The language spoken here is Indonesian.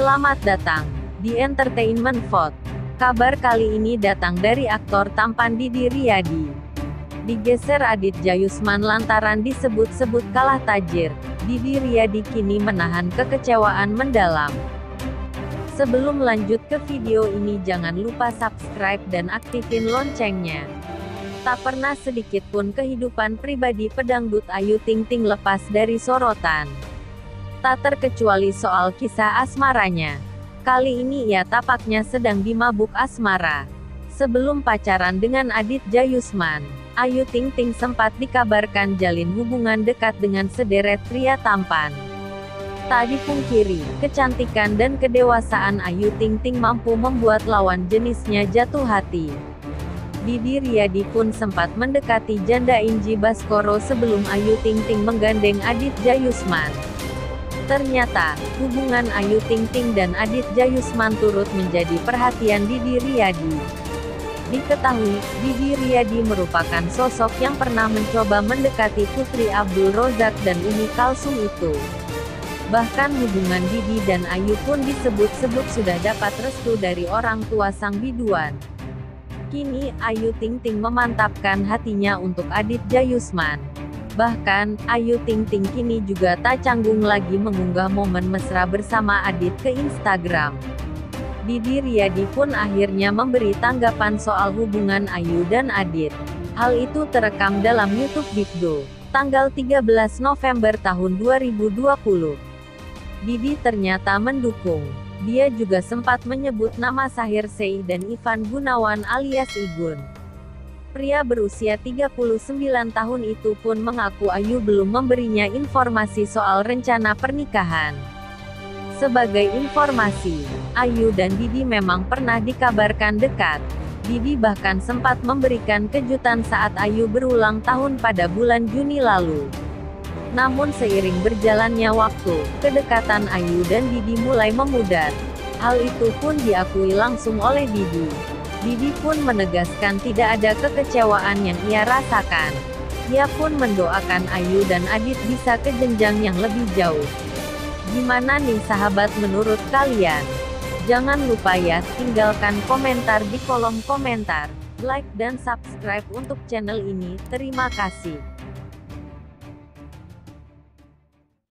Selamat datang di Entertainment Vote. Kabar kali ini datang dari aktor tampan Didi Riyadi. Digeser Adit Jayusman lantaran disebut-sebut kalah tajir, Didi Riyadi kini menahan kekecewaan mendalam. Sebelum lanjut ke video ini, jangan lupa subscribe dan aktifin loncengnya. Tak pernah sedikit pun kehidupan pribadi pedangdut Ayu Ting Ting lepas dari sorotan. Tak terkecuali soal kisah asmaranya. Kali ini ia tapaknya sedang dimabuk asmara. Sebelum pacaran dengan Adit Jayusman, Ayu Ting Ting sempat dikabarkan jalin hubungan dekat dengan sederet pria tampan. Tak dipungkiri, kecantikan dan kedewasaan Ayu Ting Ting mampu membuat lawan jenisnya jatuh hati. Didi Riyadi pun sempat mendekati janda Inji Baskoro sebelum Ayu Ting Ting menggandeng Adit Jayusman. Ternyata, hubungan Ayu Ting Ting dan Adit Jayusman turut menjadi perhatian Didi Riyadi. Diketahui, Didi Riyadi merupakan sosok yang pernah mencoba mendekati Putri Abdul Rozak dan Umi Kalsum itu. Bahkan hubungan Didi dan Ayu pun disebut-sebut sudah dapat restu dari orang tua sang biduan. Kini, Ayu Ting Ting memantapkan hatinya untuk Adit Jayusman. Bahkan, Ayu Ting Ting kini juga tak canggung lagi mengunggah momen mesra bersama Adit ke Instagram. Didi Riyadi pun akhirnya memberi tanggapan soal hubungan Ayu dan Adit. Hal itu terekam dalam YouTube video, tanggal 13 November tahun 2020. Didi ternyata mendukung. Dia juga sempat menyebut nama Sahir Sheikh dan Ivan Gunawan alias Igun. Pria berusia 39 tahun itu pun mengaku Ayu belum memberinya informasi soal rencana pernikahan. Sebagai informasi, Ayu dan Didi memang pernah dikabarkan dekat. Didi bahkan sempat memberikan kejutan saat Ayu berulang tahun pada bulan Juni lalu. Namun seiring berjalannya waktu, kedekatan Ayu dan Didi mulai memudar. Hal itu pun diakui langsung oleh Didi. Didi pun menegaskan tidak ada kekecewaan yang ia rasakan. Ia pun mendoakan Ayu dan Adit bisa ke jenjang yang lebih jauh. Gimana nih sahabat menurut kalian? Jangan lupa ya, tinggalkan komentar di kolom komentar. Like dan subscribe untuk channel ini. Terima kasih.